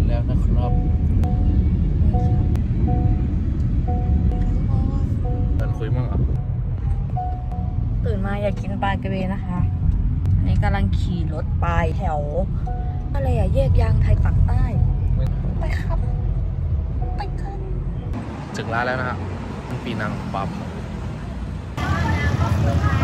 แล้วนะครับเดินคุยมั่งอ่ะตื่นมาอยากกินปลากระเบนนะคะอันนี้กำลังขี่รถไปแถวอะไรอะแยกยางไทยปากใต้ไปครับไปกันถึงร้านแล้วนะฮะปีนังปั๊ม